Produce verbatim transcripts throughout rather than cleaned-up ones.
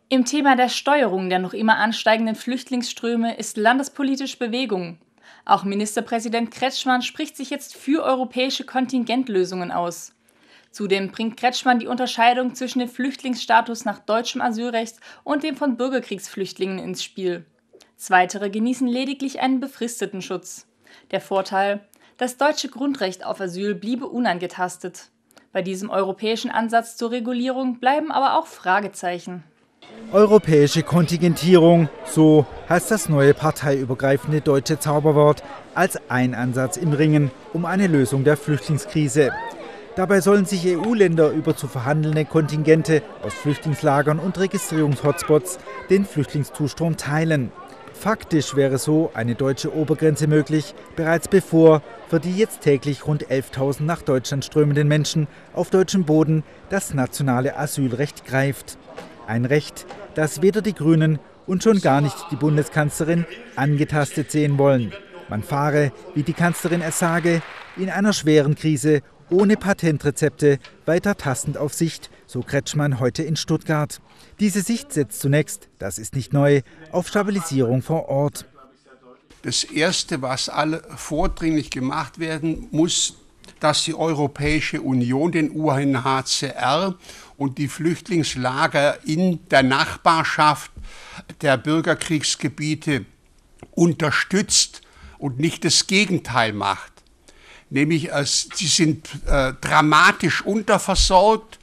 Im Thema der Steuerung der noch immer ansteigenden Flüchtlingsströme ist landespolitisch Bewegung. Auch Ministerpräsident Kretschmann spricht sich jetzt für europäische Kontingentlösungen aus. Zudem bringt Kretschmann die Unterscheidung zwischen dem Flüchtlingsstatus nach deutschem Asylrecht und dem von Bürgerkriegsflüchtlingen ins Spiel. Zweitere genießen lediglich einen befristeten Schutz. Der Vorteil: Das deutsche Grundrecht auf Asyl bliebe unangetastet. Bei diesem europäischen Ansatz zur Regulierung bleiben aber auch Fragezeichen. Europäische Kontingentierung, so heißt das neue parteiübergreifende deutsche Zauberwort, als ein Ansatz im Ringen um eine Lösung der Flüchtlingskrise. Dabei sollen sich E U-Länder über zu verhandelnde Kontingente aus Flüchtlingslagern und Registrierungshotspots den Flüchtlingszustrom teilen. Faktisch wäre so eine deutsche Obergrenze möglich, bereits bevor für die jetzt täglich rund elftausend nach Deutschland strömenden Menschen auf deutschem Boden das nationale Asylrecht greift. Ein Recht, das weder die Grünen und schon gar nicht die Bundeskanzlerin angetastet sehen wollen. Man fahre, wie die Kanzlerin es sage, in einer schweren Krise ohne Patentrezepte weiter tastend auf Sicht, so Kretschmann heute in Stuttgart. Diese Sicht setzt zunächst, das ist nicht neu, auf Stabilisierung vor Ort. Das Erste, was alle vordringlich gemacht werden muss, dass die Europäische Union den U N H C R und die Flüchtlingslager in der Nachbarschaft der Bürgerkriegsgebiete unterstützt und nicht das Gegenteil macht. Nämlich, sie sind äh, dramatisch unterversorgt.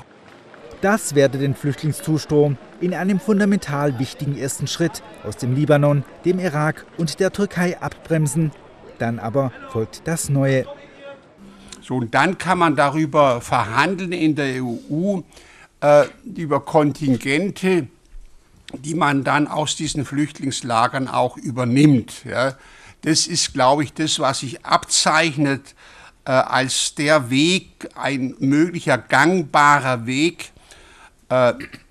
Das werde den Flüchtlingszustrom in einem fundamental wichtigen ersten Schritt aus dem Libanon, dem Irak und der Türkei abbremsen. Dann aber folgt das Neue. So, und dann kann man darüber verhandeln in der E U, äh, über Kontingente, die man dann aus diesen Flüchtlingslagern auch übernimmt. Ja. Das ist, glaube ich, das, was sich abzeichnet äh, als der Weg, ein möglicher gangbarer Weg, äh,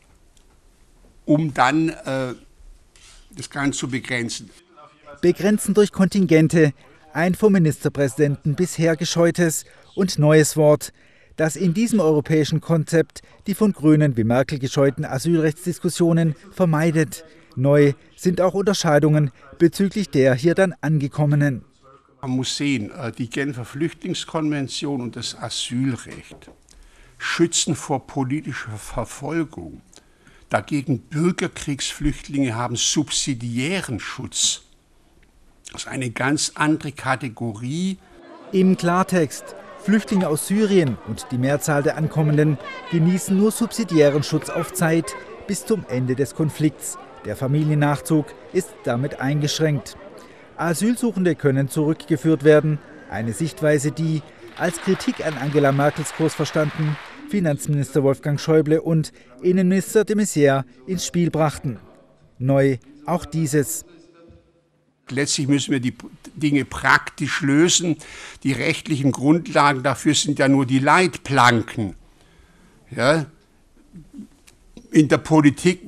um dann äh, das Ganze zu begrenzen. Begrenzen durch Kontingente, ein vom Ministerpräsidenten bisher gescheutes und neues Wort, das in diesem europäischen Konzept die von Grünen wie Merkel gescheuten Asylrechtsdiskussionen vermeidet. Neu sind auch Unterscheidungen bezüglich der hier dann Angekommenen. Man muss sehen, die Genfer Flüchtlingskonvention und das Asylrecht schützen vor politischer Verfolgung. Dagegen Bürgerkriegsflüchtlinge haben subsidiären Schutz. Das ist eine ganz andere Kategorie. Im Klartext: Flüchtlinge aus Syrien und die Mehrzahl der Ankommenden genießen nur subsidiären Schutz auf Zeit bis zum Ende des Konflikts. Der Familiennachzug ist damit eingeschränkt. Asylsuchende können zurückgeführt werden. Eine Sichtweise, die, als Kritik an Angela Merkels Kurs verstanden, Finanzminister Wolfgang Schäuble und Innenminister de Maizière ins Spiel brachten. Neu auch dieses. Letztlich müssen wir die Dinge praktisch lösen. Die rechtlichen Grundlagen dafür sind ja nur die Leitplanken. Ja? In der Politik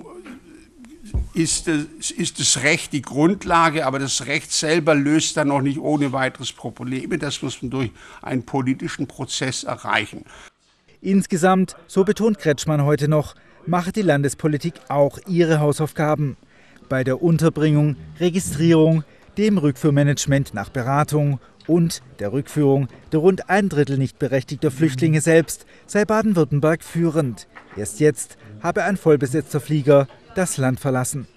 ist das, ist das Recht die Grundlage, aber das Recht selber löst dann noch nicht ohne weiteres Probleme. Das muss man durch einen politischen Prozess erreichen. Insgesamt, so betont Kretschmann heute noch, mache die Landespolitik auch ihre Hausaufgaben. Bei der Unterbringung, Registrierung, dem Rückführmanagement nach Beratung und der Rückführung der rund ein Drittel nicht berechtigter Flüchtlinge selbst sei Baden-Württemberg führend. Erst jetzt habe ein vollbesetzter Flieger das Land verlassen.